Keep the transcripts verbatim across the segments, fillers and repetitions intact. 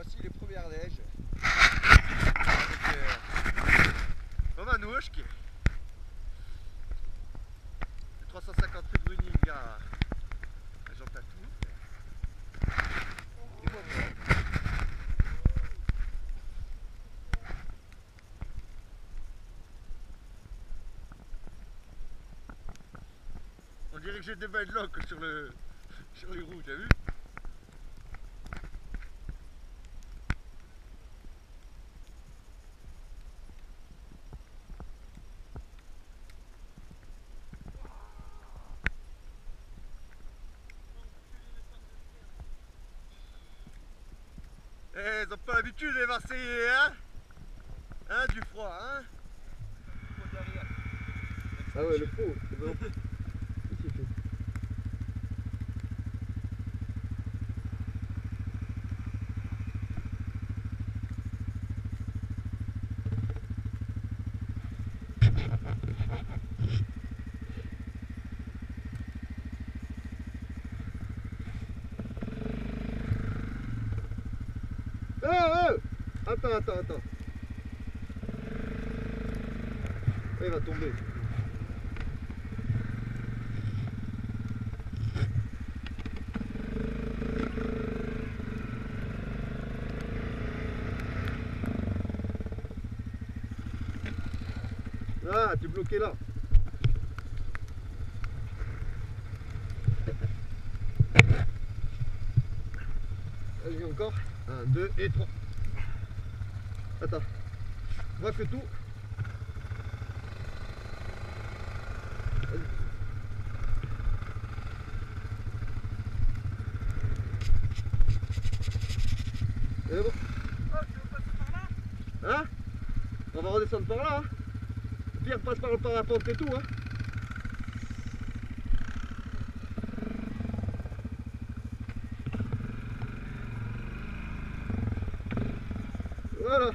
voici les premières neiges. Avec euh, Maman Nouche qui est trois cent cinquante mètres running à, à Jean Tatou. Et moi, moi. On dirait que j'ai des belles locks sur, le, sur les roues, t'as vu? Eh, ils n'ont pas l'habitude les Marseillais, hein? Hein, du froid, hein? Ah ouais, le pot, c'est bon. Oh, oh! Attends, attends, attends. Il va tomber. Ah, tu es bloqué là. Allez, encore. Un, deux et trois. Attends. Moi, je fais tout. C'est bon. Oh, tu veux passer par là? Hein? On va redescendre par là. Hein? Pierre passe par le parapente et tout. Hein? Voilà.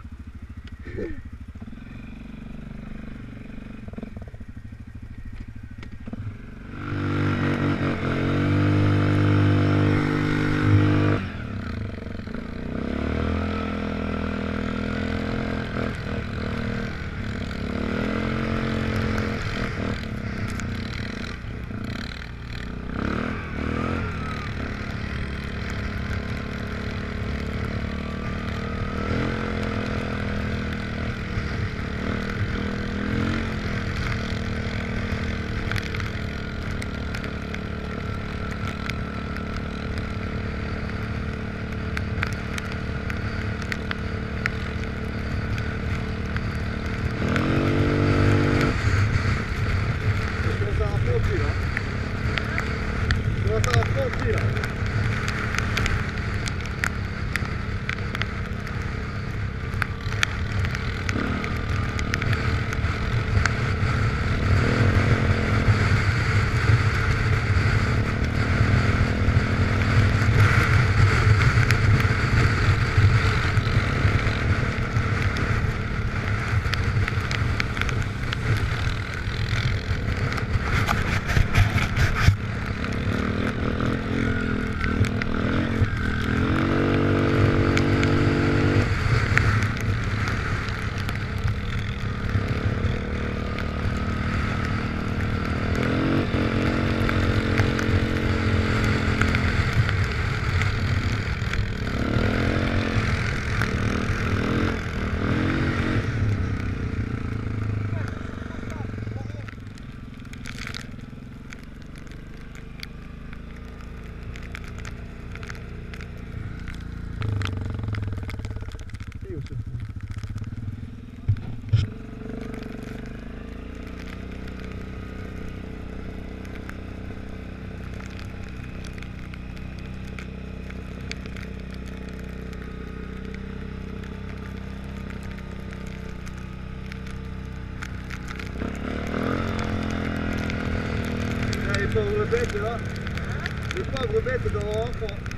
Les pauvres bêtes là, les pauvres bêtes dehors.